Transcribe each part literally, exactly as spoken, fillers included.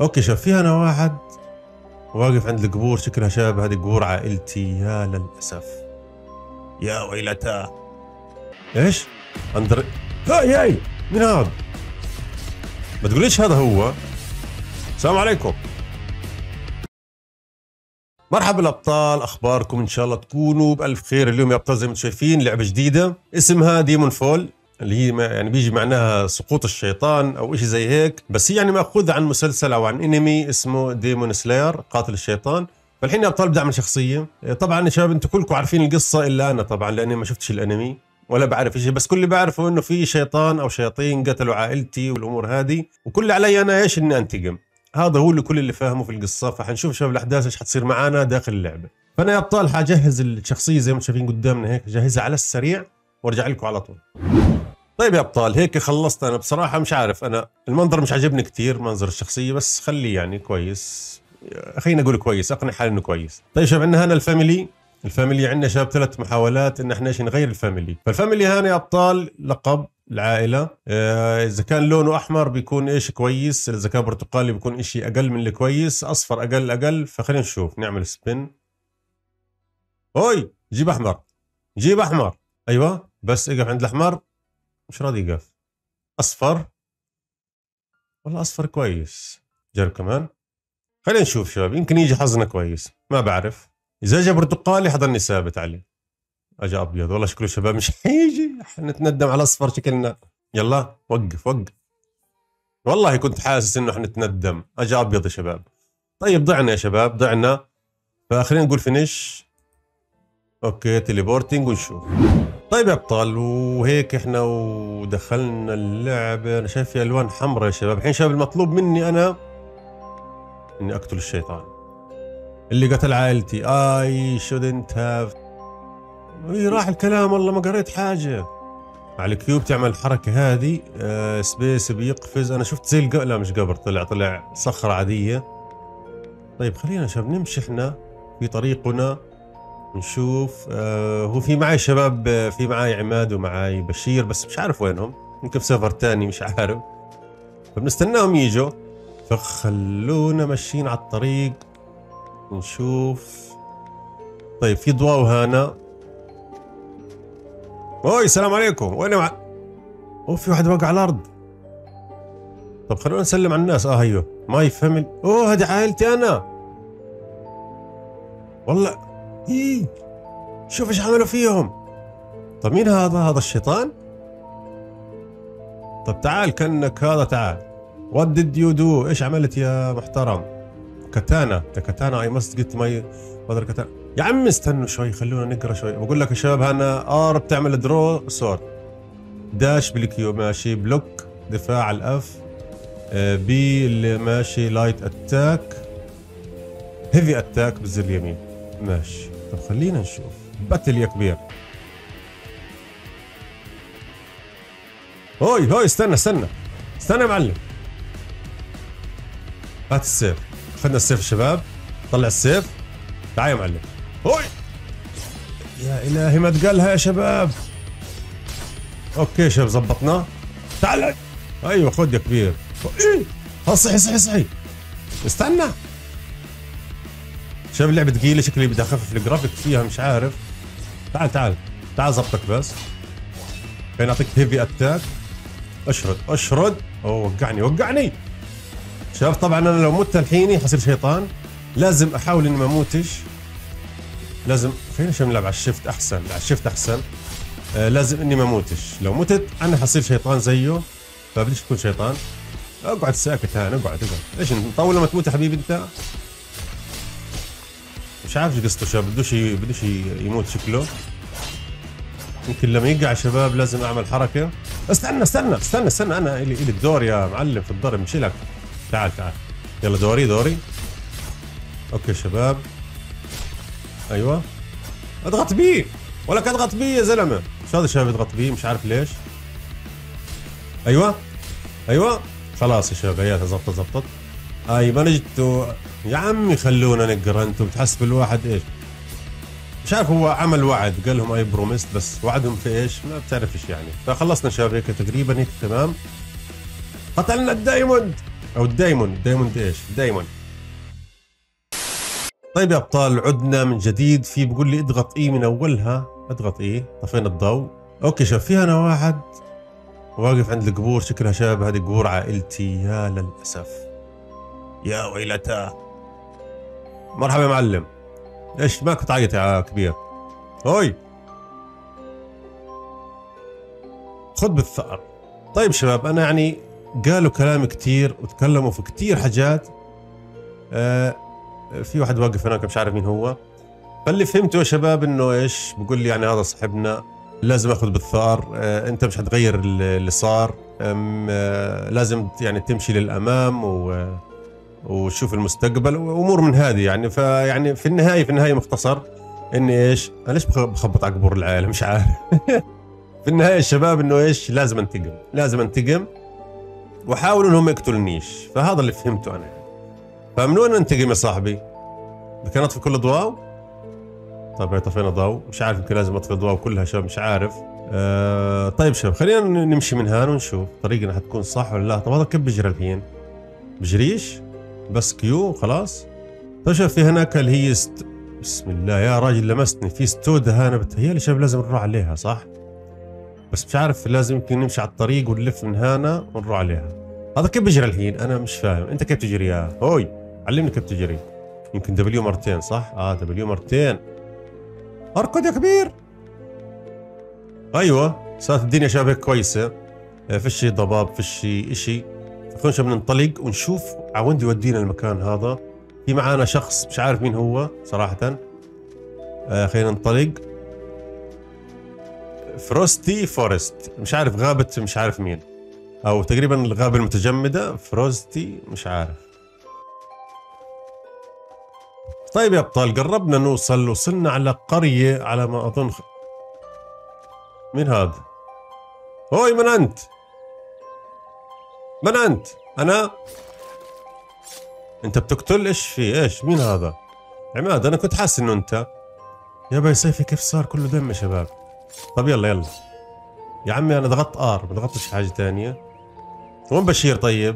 اوكي شوف، في هنا واحد واقف عند القبور، شكلها شباب هذه قبور عائلتي. يا للاسف، يا ويلتاه. ايش؟ اندر هاي هاي مين هذا؟ ما تقوليش هذا هو. السلام عليكم، مرحبا الابطال، اخباركم؟ ان شاء الله تكونوا بالف خير. اليوم يا ابطال زي ما انتم شايفين لعبه جديده اسمها ديمون فول، اللي هي يعني بيجي معناها سقوط الشيطان او شيء زي هيك، بس هي يعني ماخوذه عن مسلسل او عن انمي اسمه ديمون سلاير، قاتل الشيطان. فالحين يا ابطال بدي اعمل شخصيه. طبعا يا شباب انتم كلكم عارفين القصه الا انا طبعا، لاني ما شفتش الانمي ولا بعرف شيء، بس كل اللي بعرفه انه في شيطان او شياطين قتلوا عائلتي والامور هذه، وكل اللي علي انا ايش؟ اني انتقم. هذا هو اللي كل اللي فاهمه في القصه. فحنشوف شباب الاحداث ايش حتصير معانا داخل اللعبه. فانا يا ابطال حجهز الشخصيه زي ما انتم شايفين قدامنا هيك، جهزها على السريع وارجع لكم على طول. طيب يا ابطال هيك خلصت. انا بصراحه مش عارف، انا المنظر مش عجبني كثير، منظر الشخصيه، بس خليه يعني كويس، خلينا نقول كويس، اقنع حالي انه كويس. طيب شباب عندنا هنا الفاميلي. الفاميلي عندنا شباب ثلاث محاولات ان احنا ايش نغير الفاميلي. فالفاميلي هنا يا ابطال لقب العائله، آه اذا كان لونه احمر بيكون ايش كويس، اذا كان برتقالي بيكون اشي اقل من اللي كويس، اصفر اقل اقل. فخلينا نشوف، نعمل سبين. هوي جيب احمر، جيب احمر. ايوه بس اقف عند الاحمر، مش راضي يقف. اصفر، والله اصفر كويس. جرب كمان. خلينا نشوف شباب، يمكن يجي حظنا كويس، ما بعرف. اذا جا برتقالي حضلني ثابت عليه. اجى ابيض، والله شكله شباب مش حيجي، حنتندم على اصفر شكلنا. يلا وقف وقف، والله كنت حاسس انه حنتندم. اجى ابيض يا شباب. طيب ضعنا يا شباب، ضعنا. فخلينا نقول فينيش. اوكي تليبورتينج ونشوف. طيب يا ابطال وهيك احنا ودخلنا اللعبه. انا شايف في الوان حمراء يا شباب. الحين شباب المطلوب مني انا اني اقتل الشيطان اللي قتل عائلتي. اي شودنت هاف. اي راح الكلام، والله ما قريت حاجه. على الكيوب تعمل الحركه هذه، آه سبيس بيقفز. انا شفت زي الق... لا مش قبر، طلع طلع صخره عاديه. طيب خلينا شباب نمشي احنا في طريقنا نشوف. آه هو في معي شباب، آه في معي عماد ومعي بشير، بس مش عارف وينهم، يمكن في سيرفر تاني مش عارف. فبنستناهم يجوا. فخلونا ماشيين على الطريق نشوف. طيب في ضواو هنا. اوي السلام عليكم، وين مع... اوه في واحد واقع على الارض. طب خلونا نسلم على الناس. اه هيو ماي فاميلي. اوه هذه عائلتي انا والله. ايه شوف ايش عملوا فيهم. طب مين هذا؟ هذا الشيطان. طب تعال كأنك هذا، تعال. وات ديد يو دو؟ ايش عملت يا محترم؟ كاتانا، يا كاتانا اي ماست جيت ماي فادر كاتانا. يا عم استنوا شوي، خلونا نقرا شوي. بقول لك يا شباب هنا ار بتعمل درو سورد، داش بالكيو ماشي، بلوك دفاع الاف، بي اللي ماشي لايت اتاك، هيفي اتاك بالزر اليمين ماشي. طب خلينا نشوف باتل يا كبير. هوي هوي استنى استنى استنى يا معلم. هات السيف. اخذنا السيف يا شباب، طلع السيف. تعال يا معلم. هوي يا الهي ما تقالها يا شباب. اوكي شباب زبطناه. تعال. ايوه خذ يا كبير. ايه ها صحي صحي صحي. استنى شباب، اللعبة ثقيلة شكلي بدي اخفف الجرافيك فيها، مش عارف. تعال تعال تعال زبطك بس. خليني اعطيك هيفي اتاك. اشرد اشرد. اوه وقعني وقعني شباب. طبعا انا لو مت الحين حصير شيطان، لازم احاول اني ما اموتش. لازم خلينا شو نلعب على الشيفت احسن، على الشيفت احسن. آه لازم اني ما اموتش، لو متت انا حصير شيطان زيه. فبديش تكون شيطان. اقعد ساكت هان، اقعد اقعد. ايش نطول لما تموت يا حبيبي انت؟ مش عارف ايش قصته شباب، بدوش بدوش يموت شكله. يمكن لما يقع شباب لازم اعمل حركه. استنى استنى استنى استنى انا الي الي الدور يا معلم في الضرب، مشي لك. تعال تعال يلا دوري دوري. اوكي شباب. ايوه اضغط بيه، ولك اضغط بيه يا زلمه. مش هذا الشباب يضغط بيه، مش عارف ليش. ايوه ايوه خلاص يا شباب هياتها زبطت زبطت. اي ما نجتوا يا عمي، خلونا نقرا. انتم بتحسبوا الواحد ايش؟ مش عارف، هو عمل وعد قال لهم اي بروميست، بس وعدهم في ايش ما بتعرف ايش يعني. فخلصنا شباب هيك تقريبا هيك تمام. قتلنا الدايموند. او الدايموند، الدايموند ايش؟ الدايموند. طيب يا ابطال، عدنا من جديد. في بقول لي اضغط اي من اولها. اضغط اي، طفينا الضوء. اوكي شوف، في انا واحد واقف عند القبور، شكلها شباب هذه قبور عائلتي. يا للاسف، يا ويلتاه. مرحبا يا معلم، ايش ما كنت تعيط يا كبير؟ هوي خذ بالثأر. طيب شباب، انا يعني قالوا كلام كثير وتكلموا في كثير حاجات. آه في واحد واقف هناك مش عارف مين هو. فاللي فهمته يا شباب انه ايش بقول لي، يعني هذا صاحبنا لازم اخذ بالثأر. آه انت مش حتغير اللي صار. آه لازم يعني تمشي للامام و وتشوف المستقبل وامور من هذه يعني. فيعني في النهايه في النهايه مختصر اني ايش، انا ليش بخبط على قبور العائله مش عارف. في النهايه الشباب انه ايش، لازم انتقم، لازم انتقم واحاول انهم ما يقتلنيش. فهذا اللي فهمته انا يعني. فمن وين انتقم يا صاحبي؟ كان اطفي كل ضوء. طيب طفينا ضوء، مش عارف يمكن لازم اطفي الضوء كلها شباب، مش عارف. آه طيب شباب، خلينا نمشي من هان ونشوف طريقنا حتكون صح ولا لا. طب هذا كيف بيجري الحين؟ بجريش بس كيو خلاص. طيب شوف، في هناك اللي هي است... بسم الله يا راجل لمستني. في ستودة هنا بتهيألي شباب لازم نروح عليها صح؟ بس مش عارف، لازم يمكن نمشي على الطريق ونلف من هنا ونروح عليها. هذا كيف بيجري الحين؟ انا مش فاهم، انت كيف تجري يا هوي؟ علمني كيف تجري. يمكن دبليو مرتين صح؟ اه دبليو مرتين. اركض يا كبير. ايوه صارت الدنيا شباب هيك كويسه. آه فيش ضباب، فيش اشي. خلينا شباب ننطلق ونشوف على وين يودينا المكان هذا. في معانا شخص مش عارف مين هو صراحه. آه خلينا ننطلق. فروستي فورست، مش عارف غابة مش عارف مين، او تقريبا الغابة المتجمدة. فروستي مش عارف. طيب يا ابطال، قربنا نوصل. وصلنا على قرية على ما اظن. خ... مين هذا؟ هوي من انت؟ من انت؟ انا؟ انت بتقتل؟ ايش في ايش؟ مين هذا؟ عماد، انا كنت حاسس انه انت. يا باي سيفي كيف صار كله دم يا شباب. طب يلا يلا يا عمي، انا ضغطت ار ما ضغطتش حاجه ثانيه. وين بشير؟ طيب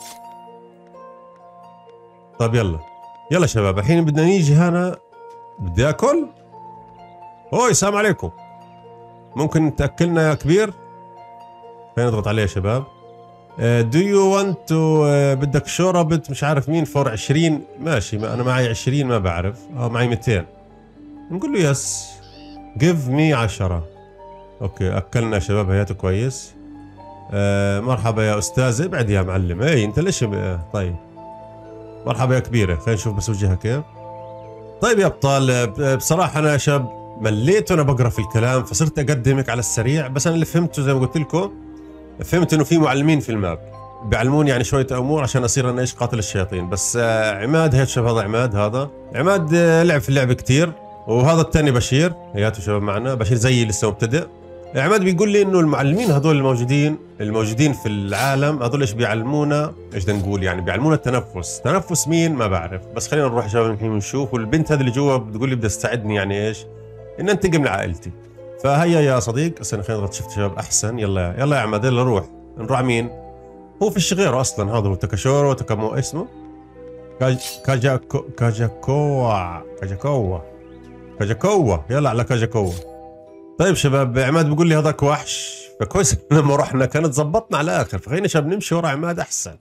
طب يلا يلا شباب، الحين بدنا نيجي هنا. بدي اكل. هوي السلام عليكم، ممكن تاكلنا يا كبير؟ خلينا نضغط عليه يا شباب. دو يو ونت تو، بدك شوربة مش عارف مين فور عشرين. ماشي، ما انا معي عشرين ما بعرف. اه معي مئتين. نقول له يس جيف مي عشرة. اوكي اكلنا يا شباب، هياته كويس. آه مرحبا يا استاذ. ابعد يا معلم. اي انت ليش ب... طيب مرحبا يا كبيره. خلينا نشوف بس وجهها كيف. طيب يا ابطال، بصراحه انا يا شباب مليت وانا بقرا في الكلام، فصرت اقدمك على السريع. بس انا اللي فهمته زي ما قلت لكم، فهمت انه في معلمين في الماب بيعلموني يعني شويه امور عشان اصير انا ايش قاتل الشياطين. بس آه عماد، هيك شباب هذا عماد. هذا عماد آه لعب في اللعبه كثير. وهذا الثاني بشير، هياته شباب معنا. بشير زيي لسه مبتدئ. عماد بيقول لي انه المعلمين هذول الموجودين الموجودين في العالم هذول ايش بيعلمونا، ايش بدنا نقول يعني، بيعلمونا التنفس. تنفس مين ما بعرف، بس خلينا نروح شباب الحين ونشوف. والبنت هذه اللي جوا بتقول لي بدها تساعدني يعني ايش، ان انتقم لعائلتي. فهيا يا صديق، هسه خلينا نضغط شفت شباب احسن. يلا يلا يا عماد، يلا نروح. نروح مين؟ هو فيش غيره اصلا. هذا هو تاكاشورو تاكامو اسمه كاج كاجاكو كاجاكوا كاجاكوا كاجاكوا. يلا على كاجاكوا. طيب شباب، عماد بيقول لي هذاك وحش. فكويس لما رحنا كانت زبطنا على الاخر. فخلينا شباب نمشي ورا عماد احسن.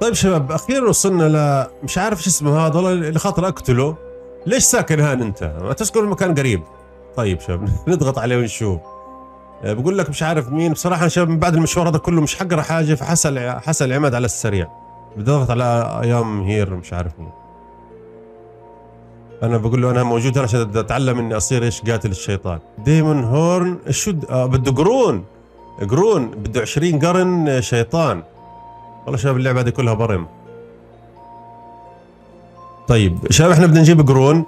طيب شباب اخيرا وصلنا ل مش عارف شو اسمه هذا والله اللي خاطر اقتله. ليش ساكن هان انت؟ ما تسكن مكان قريب. طيب شباب نضغط عليه ونشوف. بقول لك مش عارف مين بصراحه شباب، من بعد المشوار هذا كله مش حقرا حاجه، فحسل حسل عماد على السريع. بدي اضغط على ايام هير مش عارف مين. انا بقول له انا موجود هنا عشان اتعلم اني اصير ايش قاتل الشيطان. ديمون هورن شو آه بده قرون. قرون بده عشرين قرن شيطان. والله شباب اللعبه هذه كلها برم. طيب شباب احنا بدنا نجيب قرون.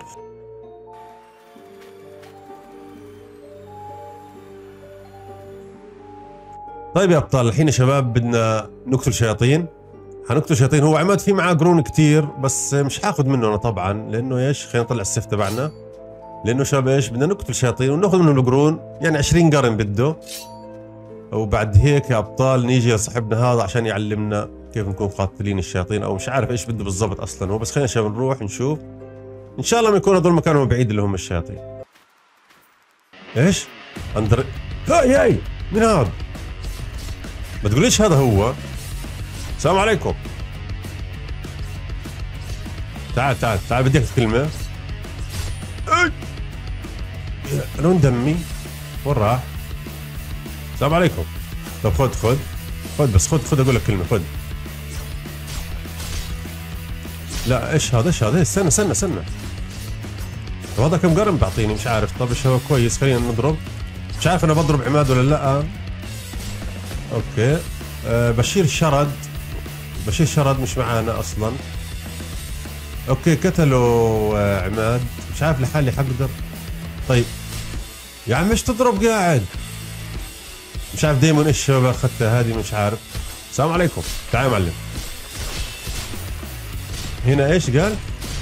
طيب يا ابطال الحين يا شباب بدنا نقتل شياطين. حنقتل شياطين. هو عماد في معاه قرون كثير بس مش حاخذ منه انا طبعا، لانه ايش خلينا نطلع السيف تبعنا، لانه شباب ايش بدنا نقتل شياطين وناخذ منهم القرون، يعني عشرين قرن بده. وبعد هيك يا ابطال نيجي لصاحبنا هذا عشان يعلمنا كيف نكون قاتلين الشياطين، او مش عارف ايش بده بالضبط اصلا هو، بس خلينا شباب نروح نشوف. ان شاء الله ما يكون هذول مكانهم بعيد اللي هم الشياطين. ايش؟ اندر هاي هاي مين هذا؟ ما تقوليش هذا هو. السلام عليكم. تعال تعال تعال بدي اكتب كلمة. لون دمي وين راح؟ السلام عليكم. طب خذ خذ خذ بس خذ خذ اقول لك كلمة خذ. لا ايش هذا ايش هذا؟ استنى استنى استنى. طب هذا كم قرن بعطيني مش عارف. طب ايش هو كويس خلينا نضرب. مش عارف انا بضرب عماد ولا لا. اوكي أه بشير شرد. بشير شرد مش معانا اصلا. اوكي قتلوا آه عماد. مش عارف لحالي حقدر. طيب يا عم ايش تضرب قاعد؟ مش عارف دايما ايش اخذتها هذه مش عارف. السلام عليكم. تعال يا معلم. هنا ايش قال؟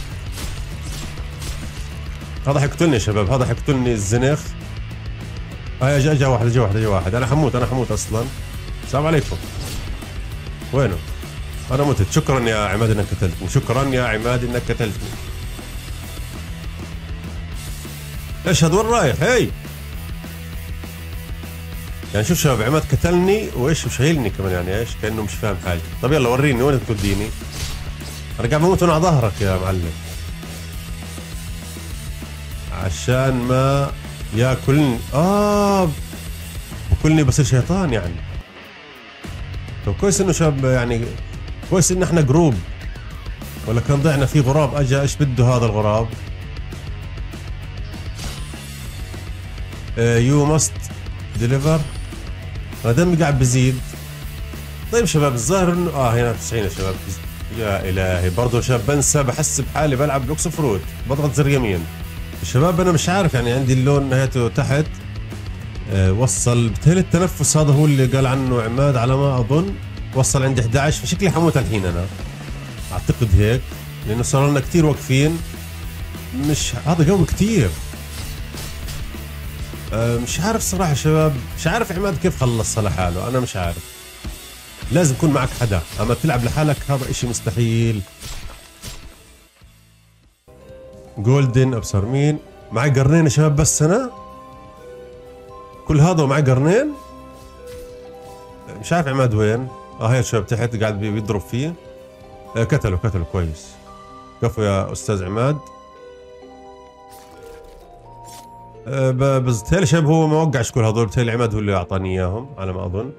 هذا حيقتلني يا شباب، هذا حيقتلني الزنخ. اه اجا اجا واحد اجا واحد اجا واحد. انا حموت انا حموت اصلا. السلام عليكم. وينه؟ انا متت. شكرا يا عماد انك قتلتني. شكرا يا عماد انك قتلتني. ايش هذا وين رايح؟ هي يعني شوف شباب عماد قتلني وايش وشايلني كمان، يعني ايش كانه مش فاهم حاجه. طب يلا وريني وين توديني؟ انا قاعد بموت وانا على ظهرك يا معلم عشان ما ياكلني. اه بكلني بصير شيطان يعني. طب كويس انه شباب يعني كويس ان احنا جروب، ولا كان ضعنا في غراب اجا. ايش بده هذا الغراب؟ يو ماست ديليفر. انا دمي قاعد بزيد. طيب شباب الظاهر انه اه هنا تسعين يا شباب. يا الهي برضه شباب بنسى، بحس بحالي بلعب بلوكس فروت بضغط زر يمين. الشباب انا مش عارف يعني عندي اللون نهايته تحت. أه وصل بتهيألي التنفس هذا هو اللي قال عنه عماد على ما اظن. وصل عندي احد عشر فشكلي حموت الحين انا اعتقد هيك، لانه صار لنا كثير واقفين. مش هذا قوي كثير. أه مش عارف صراحه شباب، مش عارف عماد كيف خلصها لحاله. انا مش عارف، لازم يكون معك حدا، اما تلعب لحالك هذا اشي مستحيل. جولدن ابصر مين معي قرنين يا شباب. بس انا كل هذا ومعي قرنين. مش عارف عماد وين. اه هي شباب تحت قاعد بيضرب فيه. آه قتله قتله كويس. كفو يا استاذ عماد. آه بس بتهيألي شباب هو ما وقعش كل هذول، بتهيألي عماد هو اللي اعطاني اياهم على ما اظن.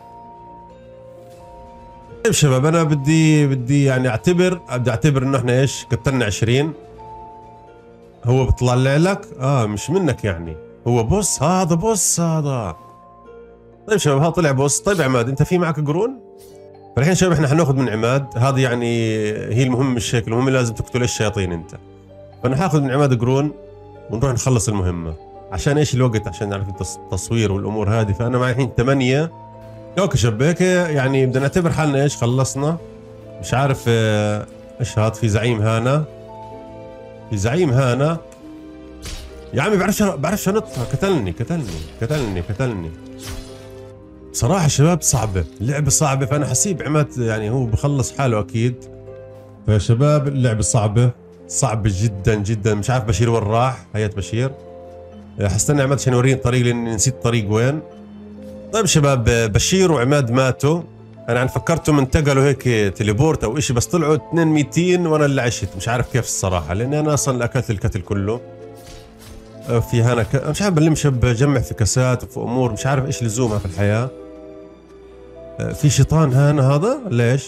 طيب شباب انا بدي بدي يعني اعتبر بدي اعتبر انه احنا ايش قتلنا عشرين. هو بطلع لك اه مش منك يعني. هو بوس هذا بوس هذا. طيب شباب هذا طلع بوس. طيب عماد انت في معك قرون؟ فالحين شباب احنا حناخذ من عماد. هذا يعني هي المهم مش هيك، المهم لازم تقتل الشياطين انت. فانا حاخذ من عماد قرون ونروح نخلص المهمة. عشان ايش الوقت؟ عشان نعرف التصوير والامور هذه. فانا معي الحين ثمانية. اوكي شباب هيك يعني بدنا نعتبر حالنا ايش خلصنا. مش عارف اه ايش هذا. في زعيم هانا. في زعيم هانا يا عمي بعرفش بعرفش انطها. قتلني قتلني قتلني قتلني. صراحة شباب صعبة اللعبة صعبة. فأنا حسيب عماد يعني هو بخلص حاله أكيد. فيا شباب اللعبة صعبة صعبة جدا جدا. مش عارف بشير وين راح. هيا بشير. حستنى عماد عشان يوريني الطريق لأني نسيت الطريق وين. طيب شباب بشير وعماد ماتوا. انا يعني فكرتهم انتقلوا هيك تليبورت او اشي، بس طلعوا اثنين ميتين وانا اللي عشت. مش عارف كيف الصراحه، لاني انا اصلا اكلت الكتل كله. في هنا ك... مش عارف بلمش بجمع في كاسات وفي امور، مش عارف ايش لزومها في الحياه. في شيطان هنا هذا ليش؟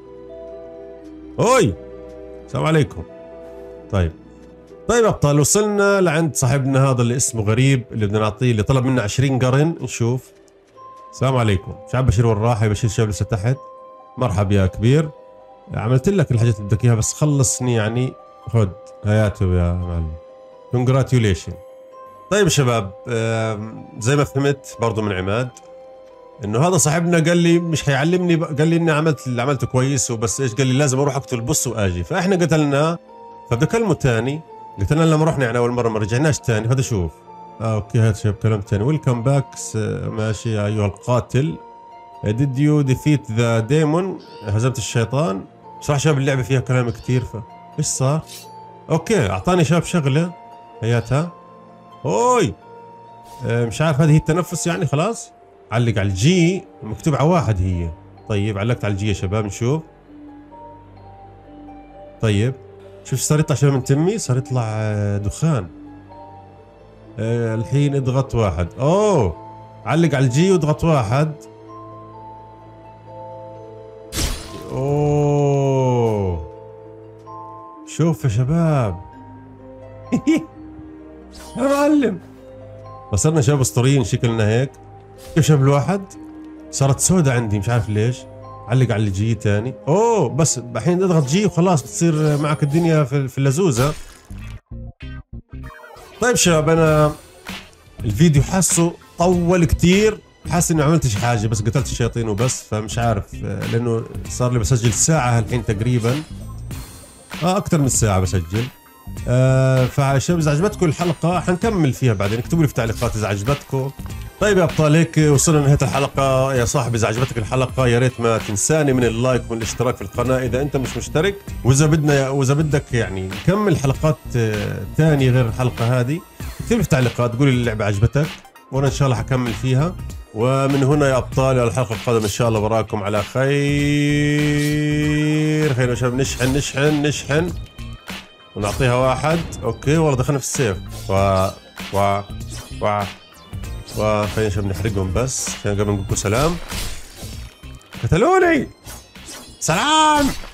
اوي السلام عليكم. طيب طيب ابطال، وصلنا لعند صاحبنا هذا اللي اسمه غريب، اللي بدنا نعطيه، اللي طلب منا عشرين قرن. نشوف. السلام عليكم. مش عم بشير وين راح؟ بشير شاب لسه تحت. مرحبا يا كبير، عملت لك الحاجات اللي بدك اياها، بس خلصني يعني. خد هياته يا معلم. كونجراتيوليشن. طيب شباب، زي ما فهمت برضو من عماد انه هذا صاحبنا قال لي مش حيعلمني، قال لي اني عملت اللي عملته كويس وبس. ايش قال لي؟ لازم اروح اقتل بص واجي. فاحنا قتلناه، فبدي اكلمه ثاني. قتلنا لما رحنا يعني اول مره، ما رجعناش ثاني. هذا شوف. اه اوكي هذا شباب كلام ثاني. ويلكم باك. ماشي يا ايها القاتل. did you defeat the demon؟ هزمت الشيطان. صراحه شباب اللعبه فيها كلام كثير، ف ايش صار؟ اوكي اعطاني شباب شغله هياتها. اوي آه مش عارف، هذه هي التنفس يعني. خلاص علق على الجي، مكتوب على واحد هي. طيب علقت على الجي يا شباب، نشوف. طيب شوف صار يطلع شباب من تمي، صار يطلع دخان. أه الحين اضغط واحد. اوه علق على الجي واضغط واحد. اوه شوف يا شباب. يا معلم وصلنا شباب اسطوريين شكلنا هيك. كيف شباب الواحد صارت سودة عندي مش عارف ليش. علق على الجي تاني. اوه بس الحين اضغط جي وخلاص بتصير معك الدنيا في اللزوزة. طيب شباب انا الفيديو حاسه طول كتير، حاسس اني ما عملتش حاجة، بس قتلت الشياطين وبس. فمش عارف لانه صار لي بسجل ساعة الحين تقريبا، اه اكثر من ساعة بسجل. آه فشباب اذا عجبتكم الحلقة حنكمل فيها بعدين، اكتبوا لي في التعليقات اذا عجبتكم. طيب يا ابطال هيك وصلنا لنهاية الحلقة. يا صاحبي اذا عجبتك الحلقة يا ريت ما تنساني من اللايك والاشتراك في القناة اذا انت مش مشترك. واذا بدنا واذا بدك يعني نكمل حلقات ثانية غير الحلقة هذه، اكتب لي في التعليقات قولي اللعبة عجبتك وانا ان شاء الله حكمل فيها. ومن هنا يا ابطال الى الحلقة القادمة ان شاء الله براكم على خير. خير يا شباب. نشحن نشحن نشحن ونعطيها واحد. اوكي والله دخلنا في السيف. و و و وخلينا شباب نحرقهم بس عشان قبل نقول لكم سلام. قتلوني. سلام.